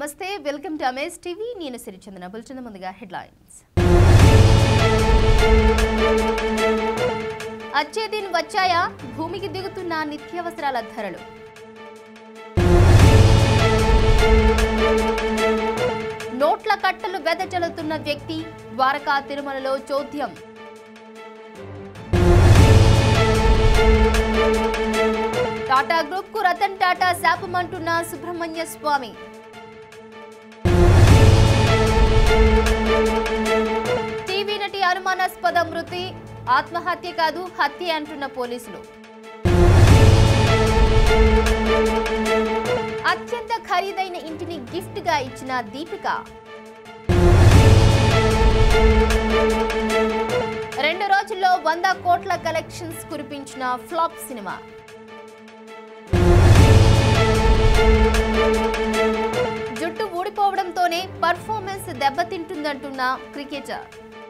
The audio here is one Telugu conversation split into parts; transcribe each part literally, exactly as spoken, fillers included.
నమస్తే వెల్కమ్ టు అమేజ్ టీవీ నేను సిరిచందన బులెటిన్ ముందుగా హెడ్లైన్స్ అచ్చే దిన్ వచ్చాయా భూమికి దిగుతున్న నిత్యావసరాల ధరలు నోట్ల కట్టలు వెదజల్లుతున్న వ్యక్తి ద్వారకా తిరుమలలో చోద్యం టాటా గ్రూప్ కు రతన్ టాటా శాపమంటున్న సుబ్రహ్మణ్య స్వామి టీవీ నటి అనుమానాస్పద మృతి ఆత్మహత్య కాదు హత్య అంటున్న పోలీసులు అత్యంత ఖరీదైన ఇంటిని గిఫ్ట్ గా ఇచ్చిన దీపిక రెండు రోజుల్లో వంద కోట్ల కలెక్షన్స్ కురిపించిన ఫ్లాప్ సినిమా జుట్టు ఊడిపోవడంతోనే పర్ఫార్మెన్స్ దెబ్బతింటుందంటున్న క్రికెటర్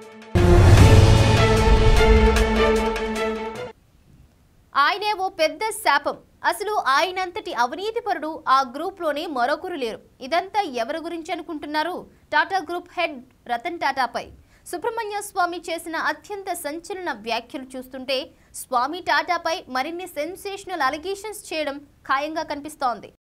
ఆయనే ఓ పెద్ద శాపం అసలు ఆయనంతటి అవినీతిపరుడు ఆ గ్రూప్ లోనే మరొకరు లేరు ఇదంతా ఎవరి గురించి అనుకుంటున్నారు టాటా గ్రూప్ హెడ్ రతన్ టాటాపై సుబ్రహ్మణ్య స్వామి చేసిన అత్యంత సంచలన వ్యాఖ్యలు చూస్తుంటే స్వామి టాటాపై మరిన్ని సెన్సేషనల్ అలిగేషన్స్ చేయడం ఖాయంగా కనిపిస్తోంది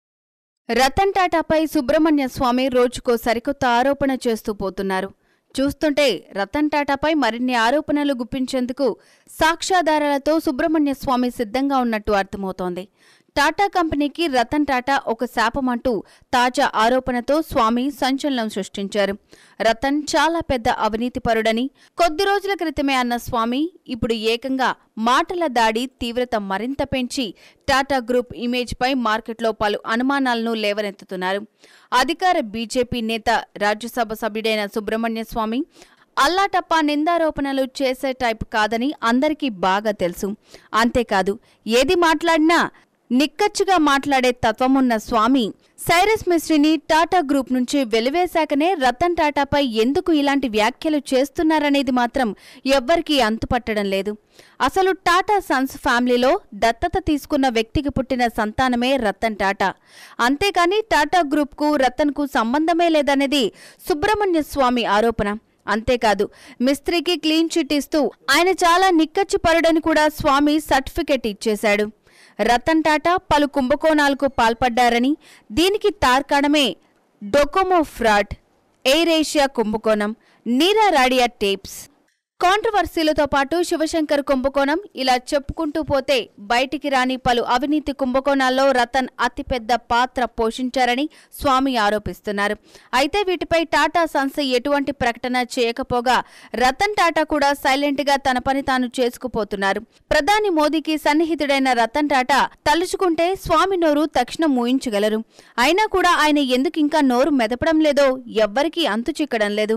రతన్ టాటాపై సుబ్రహ్మణ్య స్వామి రోజుకో సరికొత్త ఆరోపణ చేస్తూ పోతున్నారు చూస్తుంటే రతన్ టాటాపై మరిన్ని ఆరోపణలు గుప్పించేందుకు సాక్ష్యాధారాలతో సుబ్రహ్మణ్య స్వామి సిద్ధంగా ఉన్నట్టు అర్థమవుతోంది టాటా కంపెనీకి రతన్ టాటా ఒక శాపమంటూ తాజా ఆరోపణతో స్వామి సంచలనం సృష్టించారు రతన్ చాలా పెద్ద అవినీతిపరుడని కొద్ది రోజుల క్రితమే అన్న స్వామి ఇప్పుడు ఏకంగా మాటల దాడి తీవ్రత మరింత పెంచి టాటా గ్రూప్ ఇమేజ్ పై మార్కెట్లో పలు అనుమానాలను లేవనెత్తుతున్నారు అధికార బీజేపీ నేత రాజ్యసభ సభ్యుడైన సుబ్రహ్మణ్య స్వామి అల్లాటప్పా నిందారోపణలు చేసే టైప్ కాదని అందరికీ బాగా తెలుసు అంతేకాదు ఏది మాట్లాడినా నిక్కచ్చిగా మాట్లాడే తత్వమున్న స్వామి సైరస్ మిస్ట్రీని టాటా గ్రూప్ నుంచి వెలివేశాకనే రతన్ టాటాపై ఎందుకు ఇలాంటి వ్యాఖ్యలు చేస్తున్నారనేది మాత్రం ఎవ్వరికీ అంతుపట్టడం లేదు అసలు టాటా సన్స్ ఫ్యామిలీలో దత్తత తీసుకున్న వ్యక్తికి పుట్టిన సంతానమే రతన్ టాటా అంతేకాని టాటా గ్రూప్కు రతన్కు సంబంధమే లేదనేది సుబ్రహ్మణ్య స్వామి ఆరోపణ అంతేకాదు మిస్త్రీకి క్లీన్ చిట్ ఇస్తూ ఆయన చాలా నిక్కచ్చి పరుడని కూడా స్వామి సర్టిఫికెట్ ఇచ్చేశాడు రతన్ టాటా పలు కుంభకోణాలకు పాల్పడ్డారని దీనికి తార్కాణమే డొకోమో ఫ్రాడ్ ఎయిర్ ఏషియా కుంభకోణం నీరా రాడియా టేప్స్ కాంట్రవర్సీలతో పాటు శివశంకర్ కుంభకోణం ఇలా చెప్పుకుంటూ పోతే బయటికి రాని పలు అవినీతి కుంభకోణాల్లో రతన్ అతిపెద్ద పాత్ర పోషించారని స్వామి ఆరోపిస్తున్నారు అయితే వీటిపై టాటా సన్స్ ఎటువంటి ప్రకటన చేయకపోగా రతన్ టాటా కూడా సైలెంట్ గా తన పని తాను చేసుకుపోతున్నారు ప్రధాని మోదీకి సన్నిహితుడైన రతన్ టాటా తలుచుకుంటే స్వామి నోరు తక్షణం మూయించగలరు అయినా కూడా ఆయన ఎందుకు ఇంకా నోరు మెదపడం లేదో ఎవ్వరికీ అంతు చిక్కడం లేదు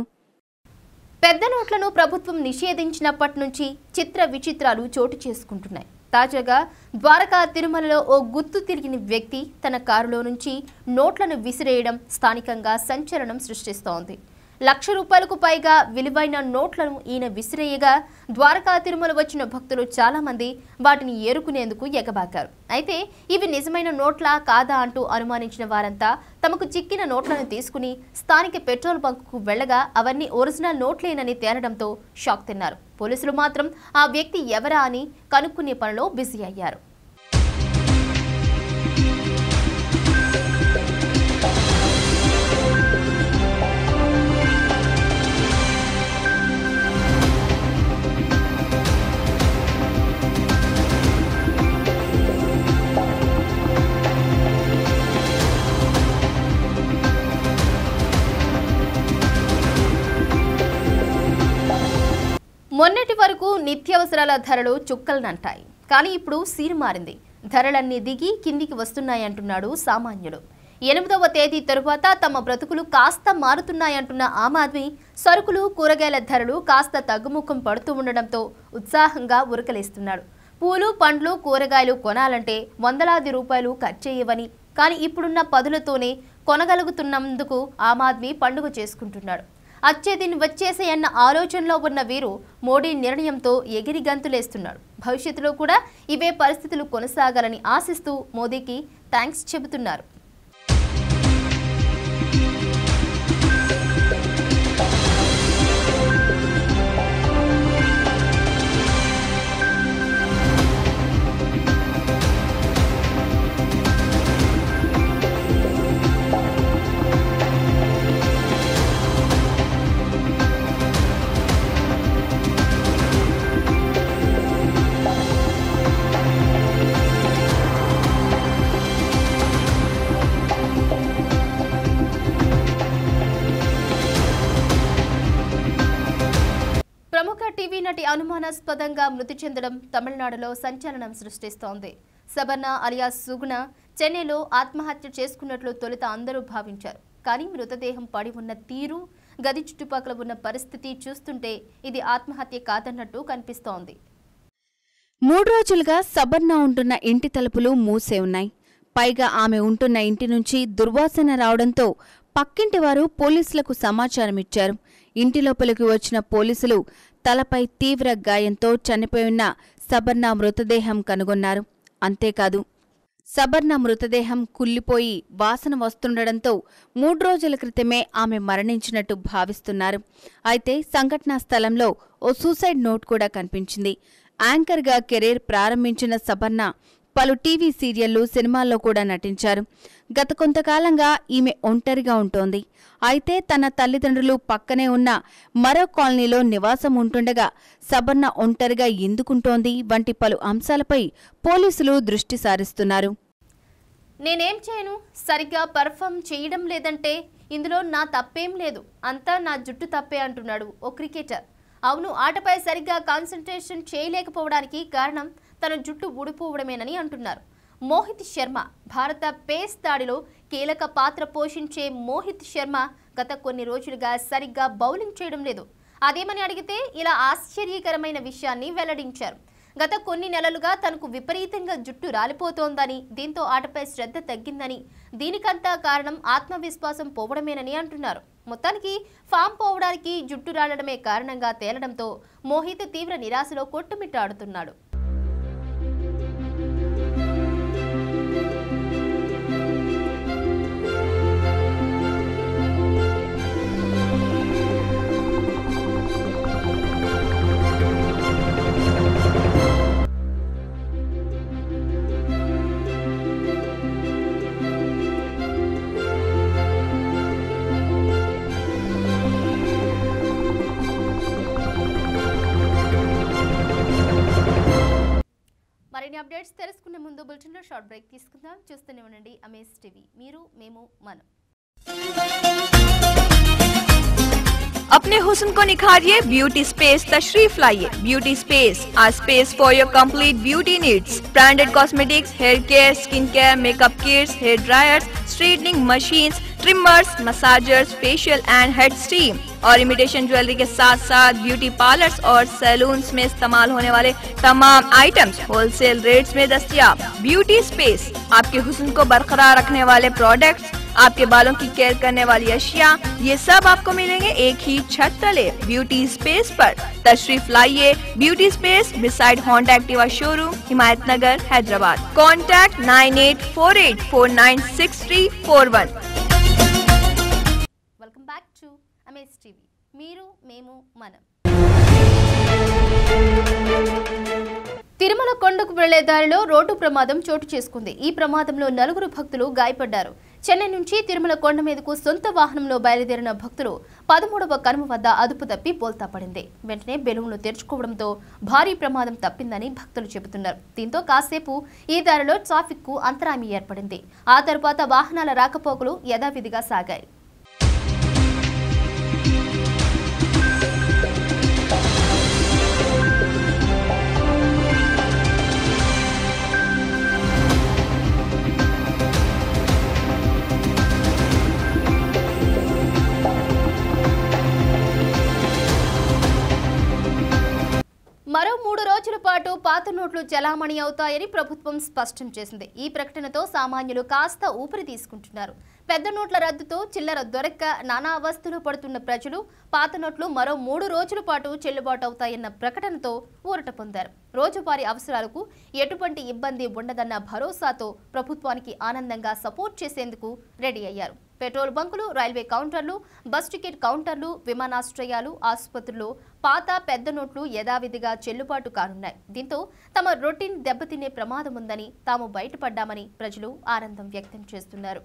పెద్ద నోట్లను ప్రభుత్వం నిషేధించినప్పటి నుంచి చిత్ర విచిత్రాలు చోటు చేసుకుంటున్నాయి తాజాగా ద్వారకా తిరుమలలో ఓ గుర్తు తిరిగిన వ్యక్తి తన కారులో నుంచి నోట్లను విసిరేయడం స్థానికంగా సంచలనం సృష్టిస్తోంది లక్ష రూపాయలకు పైగా విలువైన నోట్లను ఈయన విసిరేయగా ద్వారకా తిరుమల వచ్చిన భక్తులు చాలా మంది వాటిని ఏరుకునేందుకు ఎగబాకారు అయితే ఇవి నిజమైన నోట్లా కాదా అంటూ అనుమానించిన వారంతా తమకు చిక్కిన నోట్లను తీసుకుని స్థానిక పెట్రోల్ బంకుకు వెళ్లగా అవన్నీ ఒరిజినల్ నోట్లేనని తేలడంతో షాక్ తిన్నారు పోలీసులు మాత్రం ఆ వ్యక్తి ఎవరా అని కనుక్కునే పనిలో బిజీ అయ్యారు మొన్నటి వరకు నిత్యావసరాల ధరలు చుక్కలనంటాయి కానీ ఇప్పుడు సీరు మారింది ధరలన్నీ దిగి కిందికి వస్తున్నాయంటున్నాడు సామాన్యుడు ఎనిమిదవ తేదీ తరువాత తమ బ్రతుకులు కాస్త మారుతున్నాయంటున్న ఆమ్ ఆద్మీ సరుకులు కూరగాయల ధరలు కాస్త తగ్గుముఖం పడుతూ ఉండడంతో ఉత్సాహంగా ఉరకలేస్తున్నాడు పూలు పండ్లు కూరగాయలు కొనాలంటే వందలాది రూపాయలు ఖర్చేయవని కానీ ఇప్పుడున్న పదులతోనే కొనగలుగుతున్నందుకు ఆమ్ ఆద్మీ పండుగ చేసుకుంటున్నాడు అచ్చే దిన్ వచ్చేసేయన్న ఆలోచనలో ఉన్న వీరు మోడీ నిర్ణయంతో ఎగిరి గంతులేస్తున్నాడు భవిష్యత్తులో కూడా ఇవే పరిస్థితులు కొనసాగాలని ఆశిస్తూ మోదీకి థాంక్స్ చెబుతున్నారు ప్రముఖ టీవీ నటి అనుమానాస్పదంగా మృతి చెందడం తమిళనాడులో సంచలనం సృష్టిస్తోంది. సబర్ణ అలియాస్ సుగుణ చెన్నైలో ఆత్మహత్య చేసుకున్నట్లు తొలుత అందరూ భావించారు. కానీ మృతదేహం పడి ఉన్న తీరు, గది చుట్టుపక్కల ఉన్న పరిస్థితి చూస్తుంటే ఇది ఆత్మహత్య కాదన్నట్టు కనిపిస్తోంది. మూడు రోజులుగా సబర్ణ ఉంటున్న ఇంటి తలుపులు మూసే ఉన్నాయి. పైగా ఆమె ఉంటున్న ఇంటి నుంచి దుర్వాసన రావడంతో పక్కింటి వారు పోలీసులకు సమాచారం ఇచ్చారు. ఇంటి లోపలికి వచ్చిన పోలీసులు తలపై తీవ్ర గాయంతో చనిపోయిన సబర్ణ మృతదేహం కనుగొన్నారు. అంతేకాదు, సబర్ణ మృతదేహం కుళ్ళిపోయి వాసన వస్తుండడంతో మూడు రోజుల క్రితమే ఆమె మరణించినట్టు భావిస్తున్నారు. అయితే సంఘటనా స్థలంలో ఓ సూసైడ్ నోట్ కూడా కనిపించింది. యాంకర్గా కెరీర్ ప్రారంభించిన సబర్ణ పలు టీవీ సీరియళ్లు, సినిమాల్లో కూడా నటించారు. గత కొంతకాలంగా ఈమె ఒంటరిగా ఉంటోంది. అయితే తన తల్లిదండ్రులు పక్కనే ఉన్న మరో కాలనీలో నివాసం ఉంటుండగా సబర్ణ ఒంటరిగా ఎందుకుంటోంది వంటి పలు అంశాలపై పోలీసులు దృష్టి సారిస్తున్నారు. నేనేం చేయను, సరిగ్గా పర్ఫామ్ చేయడం లేదంటే ఇందులో నా తప్పేం లేదు, అంతా నా జుట్టు తప్పే అంటున్నాడు ఓ క్రికెటర్. అవును, ఆటపై సరిగ్గా కాన్సంట్రేషన్ చేయలేకపోవడానికి కారణం తన జుట్టు ఊడిపోవడమేనని అంటున్నారు. మోహిత్ శర్మ భారత పేస్ దాడిలో కీలక పాత్ర పోషించే మోహిత్ శర్మ గత కొన్ని రోజులుగా సరిగ్గా బౌలింగ్ చేయడం లేదు. అదేమని అడిగితే ఇలా ఆశ్చర్యకరమైన విషయాన్ని వెల్లడించారు. గత కొన్ని నెలలుగా తనకు విపరీతంగా జుట్టు రాలిపోతోందని, దీంతో ఆటపై శ్రద్ధ తగ్గిందని, దీనికంతా కారణం ఆత్మవిశ్వాసం పోవడమేనని అంటున్నారు. మొత్తానికి ఫామ్ పోవడానికి జుట్టు రాలడమే కారణంగా తేలడంతో మోహిత్ తీవ్ర నిరాశలో కొట్టుమిట్టాడుతున్నాడు. మరిన్ని అప్డేట్స్ తెలుసుకునే ముందు బులెటిన్లో షార్ట్ బ్రేక్ తీసుకుందాం. చూస్తూనే ఉండండి అమేజ్ టీవీ. మీరు, మేము, మనం. अपने हुस्न को निखारिए, ब्यूटी स्पेस तशरीफ लाइए. Beauty space, a space for your complete beauty needs. Branded cosmetics, hair care, skin care, makeup kits, hair dryers, straightening machines, trimmers, massagers, facial and head steam और इमिटेशन ज्वेलरी के साथ साथ ब्यूटी पार्लर्स और सैलून्स में इस्तेमाल होने वाले तमाम आइटम्स होलसेल रेट्स में दस्तयाब. ब्यूटी स्पेस आपके हुस्न को बरकरार रखने वाले प्रोडक्ट्स, आपके बालों की केयर करने वाली अशिया, ये सब आपको मिलेंगे एक ही छत तले. ब्यूटी स्पेस पर तशरीफ लाइए. Beauty space beside Honda Activa showroom, Himayat Nagar, Hyderabad. Contact nine eight four eight four nine six three four one. Welcome back to amaze TV. మీరు, మేము, మనం. తిరుమల కొండకు వెళ్లే దారిలో రోడ్డు ప్రమాదం చోటు చేసుకుంది. ఈ ప్రమాదంలో నలుగురు భక్తులు గాయపడ్డారు. చెన్నై నుంచి తిరుమల కొండ మీదకు సొంత వాహనంలో బయలుదేరిన భక్తులు పదమూడవ కనుమ వద్ద అదుపు తప్పి బోల్తా పడింది. వెంటనే బెలూన్లు తెరుచుకోవడంతో భారీ ప్రమాదం తప్పిందని భక్తులు చెబుతున్నారు. దీంతో కాసేపు ఈ దారిలో ట్రాఫిక్ కు అంతరాయం ఏర్పడింది. ఆ తరువాత వాహనాల రాకపోకలు యథావిధిగా సాగాయి. మరో మూడు రోజుల పాటు పాత నోట్లు చలామణి అవుతాయని ప్రభుత్వం స్పష్టం చేసింది. ఈ ప్రకటనతో సామాన్యులు కాస్త ఊపిరి తీసుకుంటున్నారు. పెద్ద నోట్ల రద్దుతో చిల్లర దొరక్క నానా అవస్థలు పడుతున్న ప్రజలు పాత నోట్లు మరో మూడు రోజుల పాటు చెల్లుబాటు అవుతాయన్న ప్రకటనతో ఊరట పొందారు. రోజువారీ అవసరాలకు ఎటువంటి ఇబ్బంది ఉండదన్న భరోసాతో ప్రభుత్వానికి ఆనందంగా సపోర్ట్ చేసేందుకు రెడీ అయ్యారు. పెట్రోల్ బంకులు, రైల్వే కౌంటర్లు, బస్ టికెట్ కౌంటర్లు, విమానాశ్రయాలు, ఆసుపత్రులు పాత పెద్ద నోట్లు యథావిధిగా చెల్లుబాటు కానున్నాయి. దీంతో తమ రొటీన్ దెబ్బతినే ప్రమాదం ఉందని, తాము బయటపడ్డామని ప్రజలు ఆనందం వ్యక్తం చేస్తున్నారు.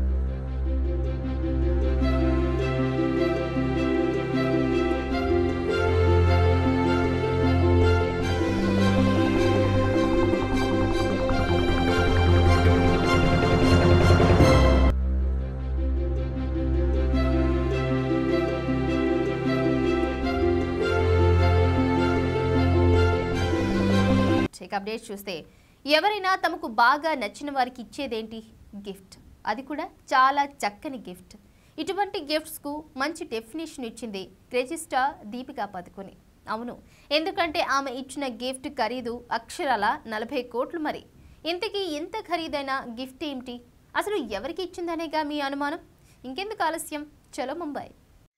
అప్డేట్స్ చూస్తే ఎవరైనా తమకు బాగా నచ్చిన వారికి ఇచ్చేదేంటి? గిఫ్ట్. అది కూడా చాలా చక్కని గిఫ్ట్. ఇటువంటి గిఫ్ట్స్కు మంచి డెఫినేషన్ ఇచ్చింది క్రేజీ స్టార్ దీపికా పదుకొనె. అవును, ఎందుకంటే ఆమె ఇచ్చిన గిఫ్ట్ ఖరీదు అక్షరాల నలభై కోట్లు. మరి ఇంతకీ ఇంత ఖరీదైన గిఫ్ట్ ఏమిటి? అసలు ఎవరికి ఇచ్చిందనేగా మీ అనుమానం? ఇంకెందుకు ఆలస్యం, చలో ముంబై.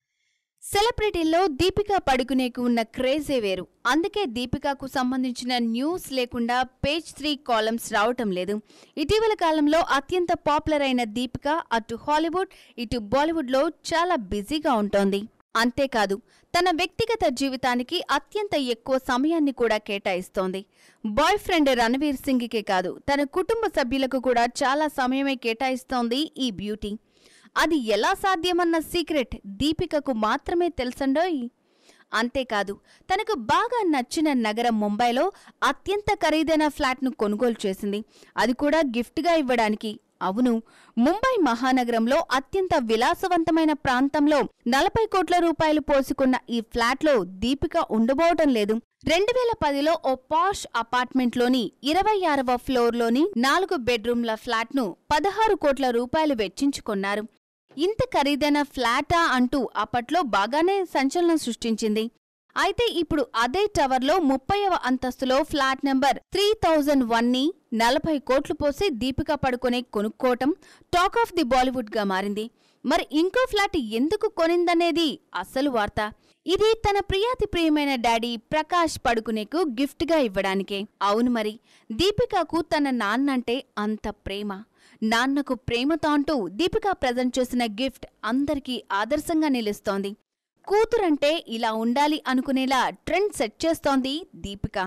సెలబ్రిటీల్లో దీపికా పడుకునేకు ఉన్న క్రేజే వేరు. అందుకే దీపికాకు సంబంధించిన న్యూస్ లేకుండా పేజ్ త్రీ కాలమ్స్ రావటం లేదు. ఇటీవల కాలంలో అత్యంత పాపులర్ అయిన దీపిక అటు హాలీవుడ్ ఇటు బాలీవుడ్లో చాలా బిజీగా ఉంటోంది. అంతేకాదు, తన వ్యక్తిగత జీవితానికి అత్యంత ఎక్కువ సమయాన్ని కూడా కేటాయిస్తోంది. బాయ్ ఫ్రెండ్ రణవీర్ సింగ్కే కాదు, తన కుటుంబ సభ్యులకు కూడా చాలా సమయమే కేటాయిస్తోంది ఈ బ్యూటీ. అది ఎలా సాధ్యమన్న సీక్రెట్ దీపికకు మాత్రమే తెలుసండోయ్. అంతేకాదు, తనకు బాగా నచ్చిన నగరం ముంబైలో అత్యంత ఖరీదైన ఫ్లాట్ను కొనుగోలు చేసింది. అది కూడా గిఫ్ట్గా ఇవ్వడానికి. అవును, ముంబై మహానగరంలో అత్యంత విలాసవంతమైన ప్రాంతంలో నలభై కోట్ల రూపాయలు పోసుకున్న ఈ ఫ్లాట్లో దీపిక ఉండబోవటం లేదు. రెండు వేల పదిలో ఓ పాష్ అపార్ట్మెంట్లోని ఇరవై ఆరవ ఫ్లోర్లోని నాలుగు బెడ్రూమ్ల ఫ్లాట్ను పదహారు కోట్ల రూపాయలు వెచ్చించుకున్నారు. ఇంత ఖరీదైన ఫ్లాటా అంటూ అప్పట్లో బాగానే సంచలనం సృష్టించింది. అయితే ఇప్పుడు అదే టవర్లో ముప్పైవ అంతస్తులో flat number three thousand one ని నలభై కోట్లు పోసి దీపికా పడుకొనే కొనుక్కోవటం టాక్ ఆఫ్ ది బాలీవుడ్ గా మారింది. మరి ఇంకో ఫ్లాట్ ఎందుకు కొనిందనేది అసలు వార్త. ఇది తన ప్రియాతి ప్రియమైన డాడీ ప్రకాష్ పడుకునేకు గిఫ్ట్ గా ఇవ్వడానికే. అవును, మరి దీపికాకు తన నాన్నంటే అంత ప్రేమ. నాన్నకు ప్రేమతో అంటూ దీపికా ప్రజెంట్ చేసిన గిఫ్ట్ అందరికీ ఆదర్శంగా నిలుస్తోంది. కూతురంటే ఇలా ఉండాలి అనుకునేలా ట్రెండ్ సెట్ చేస్తోంది దీపిక.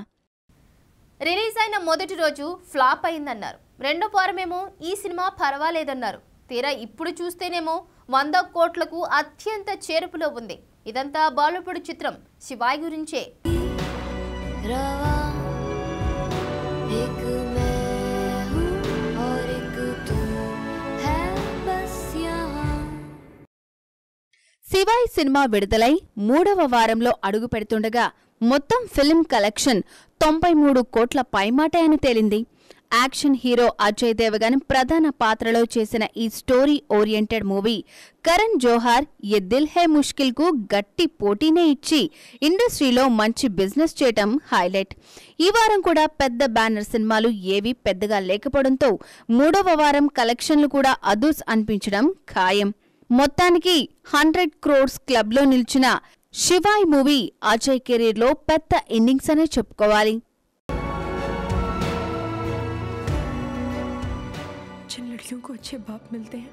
రిలీజ్ అయిన మొదటి రోజు ఫ్లాప్ అయిందన్నారు. రెండో వారమేమో ఈ సినిమా పర్వాలేదన్నారు. తీరా ఇప్పుడు చూస్తేనేమో వంద కోట్లకు అత్యంత చేరుపులో ఉంది. ఇదంతా బాలీవుడ్ చిత్రం శివాయ్ గురించే. శివాయ్ సినిమా విడుదలై మూడవ వారంలో అడుగు పెడుతుండగా మొత్తం ఫిల్మ్ కలెక్షన్ తొంభై మూడు కోట్ల పైమాటే అని తేలింది. యాక్షన్ హీరో అజయ్ దేవగన్ ప్రధాన పాత్రలో చేసిన ఈ story oriented movie Karan Johar Ae Dil high ముష్కిల్ కు గట్టి పోటీనే ఇచ్చి ఇండస్ట్రీలో మంచి బిజినెస్ చేయటం హైలైట్. ఈ వారం కూడా పెద్ద బ్యానర్ సినిమాలు ఏవీ పెద్దగా లేకపోవడంతో మూడవ వారం కలెక్షన్లు కూడా అదూస్ అనిపించడం ఖాయం. మొత్తానికి హండ్రెడ్ క్రోర్స్ క్లబ్లో నిలిచిన శివాయ్ మూవీ అజయ్ కెరీర్లో పెద్ద ఇన్నింగ్స్ అనే చెప్పుకోవాలి. जिन लड़कियों को अच्छे बाप मिलते हैं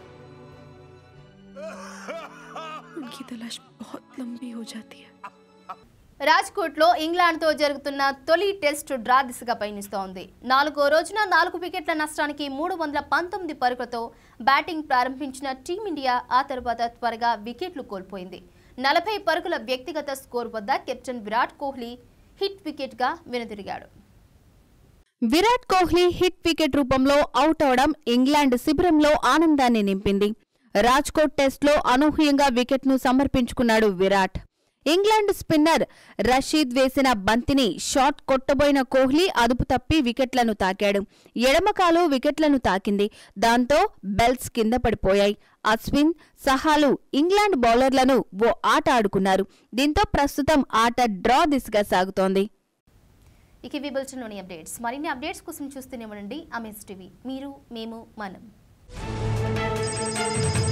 उनकी तलाश बहुत लंबी हो जाती है. రాజ్కోట్లో ఇంగ్లాండ్తో జరుగుతున్న తొలి టెస్ట్ డ్రా దిశగా పయనిస్తోంది. నాలుగో రోజున నాలుగు వికెట్ల నష్టానికి మూడు వందల పంతొమ్మిది పరుగులతో బ్యాటింగ్ ప్రారంభించిన టీమిండియా ఆ తర్వాత త్వరగా వికెట్లు కోల్పోయింది. నలభై పరుగుల వ్యక్తిగత స్కోర్ వద్ద కెప్టెన్ విరాట్ కోహ్లీ హిట్ వికెట్గా వెనుదిరిగాడు. విరాట్ కోహ్లీ హిట్ వికెట్ రూపంలో అవుట్ అవడం ఇంగ్లాండ్ శిబిరంలో ఆనందాన్ని నింపింది. రాజ్కోట్ టెస్ట్లో అనూహ్యంగా వికెట్ను సమర్పించుకున్నాడు విరాట్. ఇంగ్లాండ్ స్పిన్నర్ రషీద్ వేసిన బంతిని షాట్ కొట్టబోయిన కోహ్లీ అదుపు తప్పి వికెట్లను తాకాడు. ఎడమకాలు వికెట్లను తాకింది. దాంతో బెల్స్ కింద పడిపోయాయి. అశ్విన్, సహాలు ఇంగ్లాండ్ బౌలర్లను ఓ ఆట ఆడుకున్నారు. దీంతో ప్రస్తుతం ఆట డ్రా దిశగా సాగుతోంది. ఇక ఇవి బులెటిన్లోని అప్డేట్స్. మరిన్ని అప్డేట్స్ కోసం చూస్తూనే ఉండండి అమేజ్ టీవీ. మీరు, మేము, మనం.